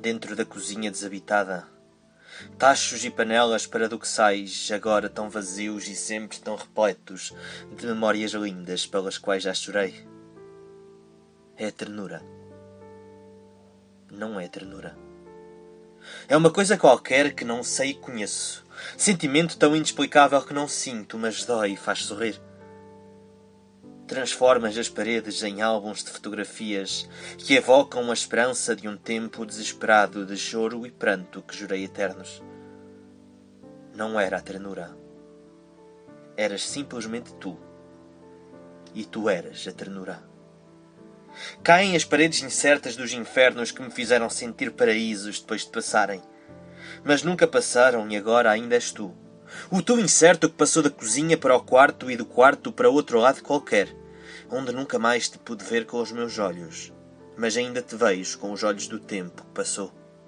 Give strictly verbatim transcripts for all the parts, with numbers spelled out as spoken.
dentro da cozinha desabitada. Tachos e panelas paradoxais, agora tão vazios e sempre tão repletos de memórias lindas pelas quais já chorei. É a ternura. Não é ternura. É uma coisa qualquer que não sei e conheço. Sentimento tão inexplicável que não sinto, mas dói e faz sorrir. Transformas as paredes em álbuns de fotografias que evocam a esperança de um tempo desesperado de choro e pranto que jurei eternos. Não era a ternura. Eras simplesmente tu. E tu eras a ternura. Caem as paredes incertas dos infernos que me fizeram sentir paraísos depois de passarem. Mas nunca passaram e agora ainda és tu. O tu incerto que passou da cozinha para o quarto e do quarto para outro lado qualquer, onde nunca mais te pude ver com os meus olhos, mas ainda te vejo com os olhos do tempo que passou.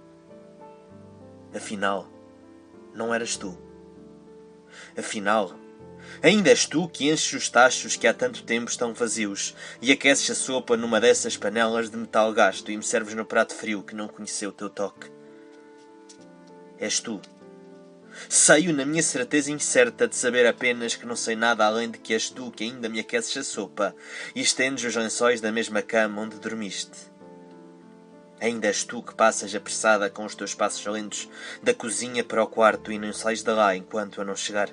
Afinal, não eras tu. Afinal, ainda és tu que enches os tachos que há tanto tempo estão vazios e aqueces a sopa numa dessas panelas de metal gasto e me serves no prato frio que não conheceu o teu toque. És tu. Sei-o na minha certeza incerta de saber apenas que não sei nada além de que és tu que ainda me aqueces a sopa e estendes os lençóis da mesma cama onde dormiste. Ainda és tu que passas apressada com os teus passos lentos da cozinha para o quarto e não sais de lá enquanto eu não chegar.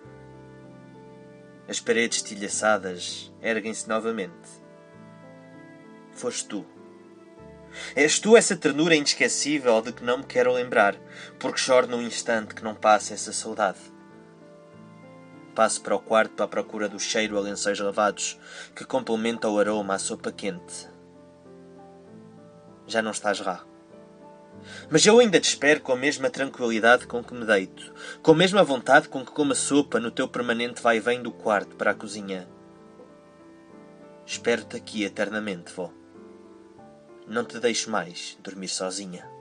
As paredes tilhaçadas erguem-se novamente. Foste tu. És tu essa ternura inesquecível de que não me quero lembrar, porque choro num instante que não passa essa saudade. Passo para o quarto à procura do cheiro a lençóis lavados que complementa o aroma à sopa quente. Já não estás lá. Mas eu ainda te espero com a mesma tranquilidade com que me deito, com a mesma vontade com que como a sopa no teu permanente vai e vem do quarto para a cozinha. Espero-te aqui eternamente, vó. Não te deixo mais dormir sozinha.